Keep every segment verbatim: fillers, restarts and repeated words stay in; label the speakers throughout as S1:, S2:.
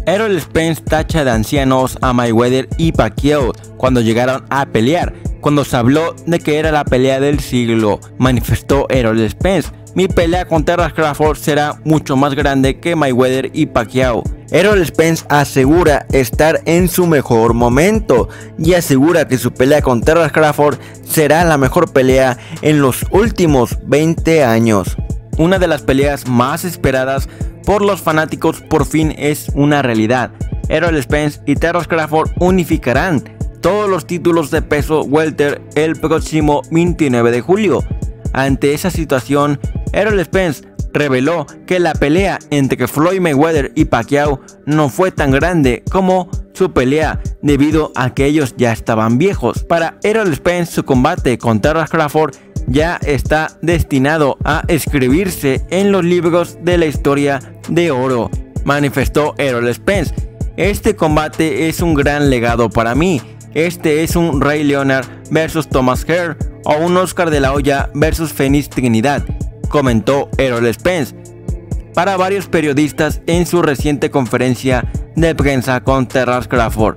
S1: Errol Spence tacha de ancianos a Mayweather y Pacquiao cuando llegaron a pelear. Cuando se habló de que era la pelea del siglo, manifestó Errol Spence: mi pelea con Terrence Crawford será mucho más grande que Mayweather y Pacquiao. Errol Spence asegura estar en su mejor momento y asegura que su pelea con Terrence Crawford será la mejor pelea en los últimos veinte años. Una de las peleas más esperadas por los fanáticos por fin es una realidad. Errol Spence y Terrence Crawford unificarán todos los títulos de peso welter el próximo veintinueve de julio. Ante esa situación, Errol Spence reveló que la pelea entre Floyd Mayweather y Pacquiao no fue tan grande como su pelea debido a que ellos ya estaban viejos. Para Errol Spence, su combate con Terrence Crawford ya está destinado a escribirse en los libros de la historia de oro, manifestó Errol Spence. Este combate es un gran legado para mí. Este es un Ray Leonard versus Thomas Hearns o un Oscar de la Hoya versus Phoenix Trinidad, comentó Errol Spence para varios periodistas en su reciente conferencia de prensa con Terrence Crawford.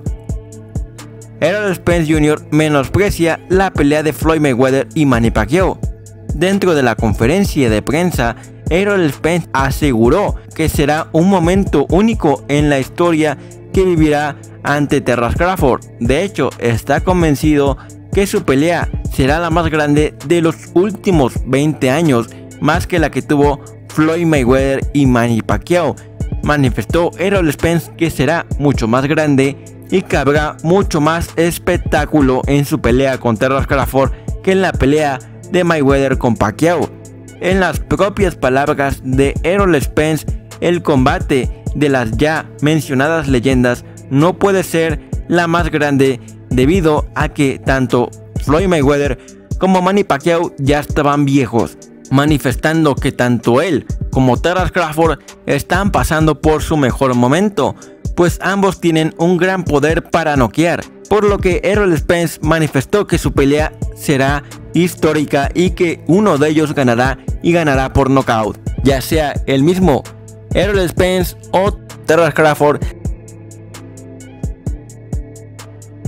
S1: Errol Spence junior menosprecia la pelea de Floyd Mayweather y Manny Pacquiao. Dentro de la conferencia de prensa, Errol Spence aseguró que será un momento único en la historia que vivirá ante Terrence Crawford. De hecho, está convencido que su pelea será la más grande de los últimos veinte años, más que la que tuvo Floyd Mayweather y Manny Pacquiao. Manifestó Errol Spence que será mucho más grande y que habrá mucho más espectáculo en su pelea con Terrence Crawford que en la pelea de Mayweather con Pacquiao. En las propias palabras de Errol Spence, el combate de las ya mencionadas leyendas no puede ser la más grande debido a que tanto Floyd Mayweather como Manny Pacquiao ya estaban viejos, manifestando que tanto él como Terrence Crawford están pasando por su mejor momento, pues ambos tienen un gran poder para noquear, por lo que Errol Spence manifestó que su pelea será histórica y que uno de ellos ganará y ganará por nocaut, ya sea el mismo Errol Spence o Terrence Crawford.